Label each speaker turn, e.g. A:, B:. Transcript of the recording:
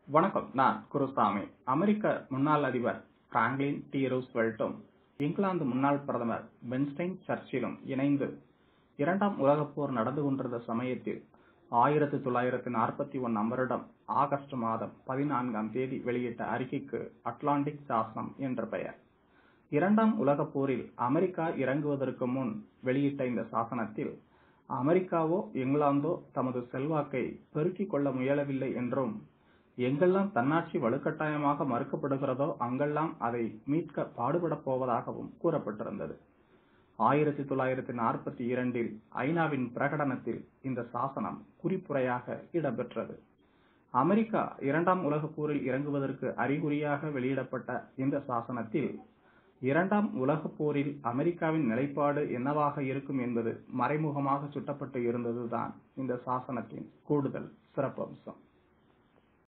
A: வணக்கம். நான் குருசாமி. அமெரிக்க முன்னாள் அதிபர் பிராங்க்ளின் டி. ரூஸ்வெல்ட்டும் இங்கிலாந்து முன்னாள் பிரதமர் வின்ஸ்டன் சர்ச்சிலும் இணைந்து இரண்டாம் உலகப் போர் நடந்து கொண்டிருந்த சமயத்தில் 1941 வருடம் ஆகஸ்ட் மாதம் 14ஆம் தேதி வெளியிட்ட அறிக்கைக்கு அட்லாண்டிக் சாசனம் என்ற பெயர். இரண்டாம் உலகப் போரில் அமெரிக்கா இறங்குவதற்கு முன் வெளியிட்ட இந்த சாசனத்தில் அமெரிக்காவோ இங்கிலாந்தோ தமது செல்வாக்கை பெருக்கிக் கொள்ள முயலவில்லை என்றும், எங்கெல்லாம் தன்னாட்சி வலுக்கட்டாயமாக மறுக்கப்படுகிறதோ அங்கெல்லாம் அதை மீட்க பாடுபடப் போவதாகவும் கூறப்பட்டிருந்தது. 1942 ஐநாவின் பிரகடனத்தில் இந்த சாசனம் குறிப்புரையாக இடம்பெற்றது. அமெரிக்கா இரண்டாம் உலகப் போரில் இறங்குவதற்கு அறிகுறியாக வெளியிடப்பட்ட இந்த சாசனத்தில் இரண்டாம் உலகப் போரில் அமெரிக்காவின் நிலைப்பாடு என்னவாக இருக்கும் என்பது மறைமுகமாக சுட்டப்பட்டு இருந்ததுதான் இந்த சாசனத்தின் கூடுதல் சிறப்பம்சம்.